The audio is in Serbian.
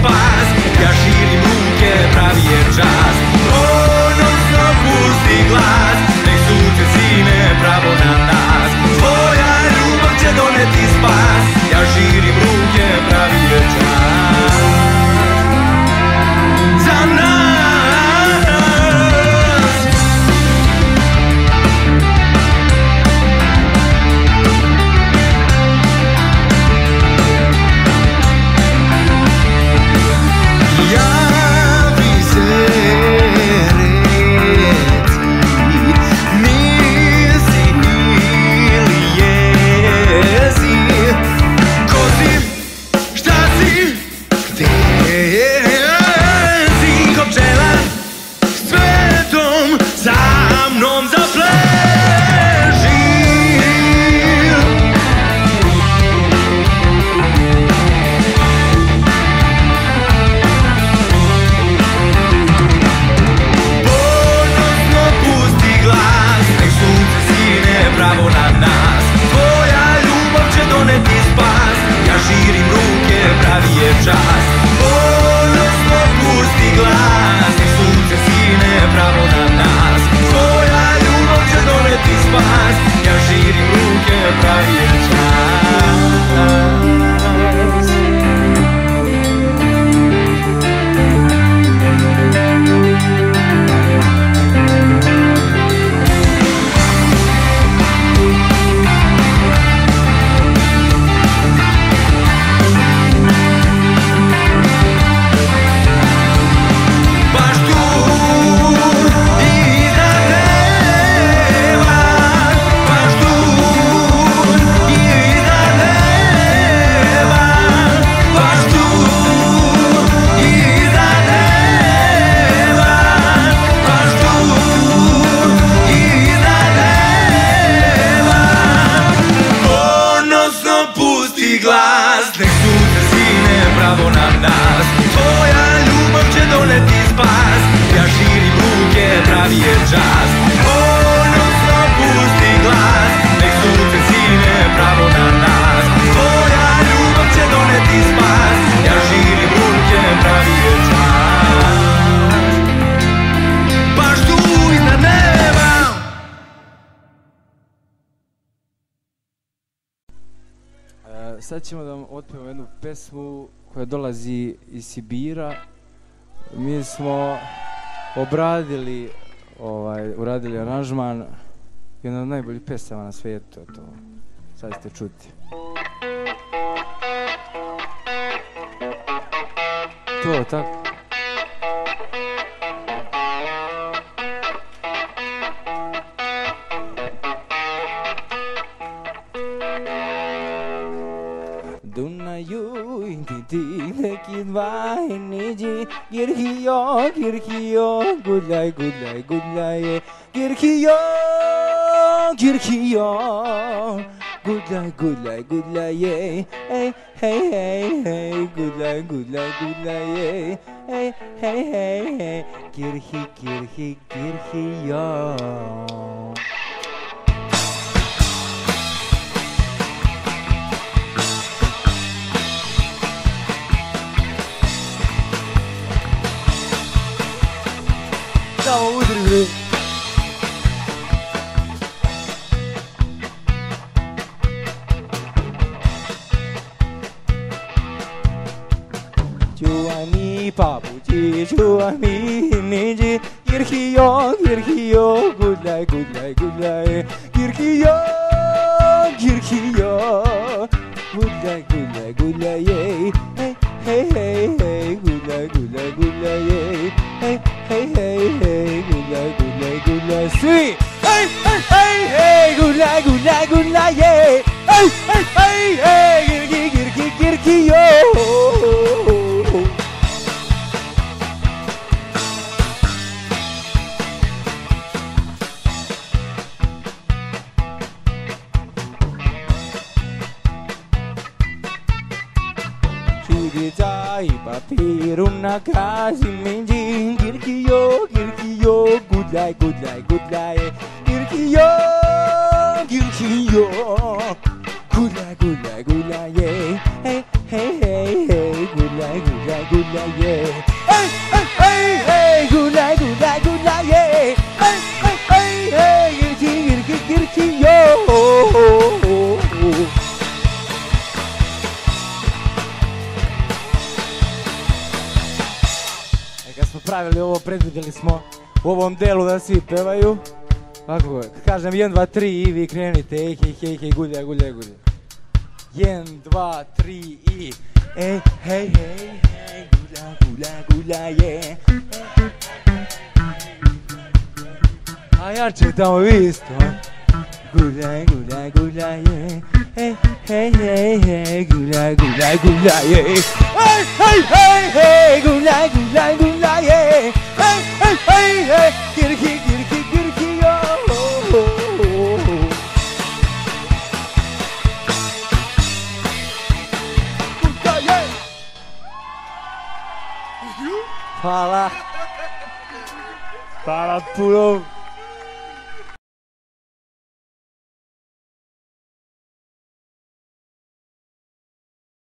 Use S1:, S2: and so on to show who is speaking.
S1: spas. Ja širim ruke, pravi je čas. Ponosno pusti glas, nek sunce sine pravo na nas. Tvoja ljubav će doneti spas. Ja širim ruke, pravi je čas. Za nas.
S2: Sad ćemo da vam otpevamo jednu pesmu koja dolazi iz Sibira. Mi smo uradili aranžman, jedna od najboljih pesama na svijetu, to sad ćete čuti. To, tako.
S3: Nici girkiyo gulay girkiyo gulay hey hey gulay hey girkiyo.
S2: Samo udri.
S3: Čuvani papuči, čuvani niđi, girkiyo gulay girkiyo gulay hey hey gulay hey gulay sweet hey gulay hey girkiyo. Dai papir una casa minji girkiyo gulay girkiyo gulay hey gulay gulaj, gulaj, je. Hej, hej, hej, hej, gulaj, gulaj, gulaj, je. Hej, hej, hej, hej, girki, girki, girki, jo. Kad smo pravili ovo, predvidjeli smo u ovom delu da svi pevaju. Ovako, kažem 1, 2, 3 i vi krenite, ej, hej, hej, hej, guljaj, guljaj, guljaj. 1, 2, 3 i ej, hej, hej, hej, guljaj, guljaj, guljaj, je. A jače tamo vi isto. Guljaj, guljaj, guljaj, je. Hej, hej, hej, hej, guljaj, guljaj, guljaj, je. Hej, hej, hej, hej, guljaj, guljaj, guljaj, je. Hej, hej, hej, hej, girki, girki, girki, jo. Hvala. Hvala puno.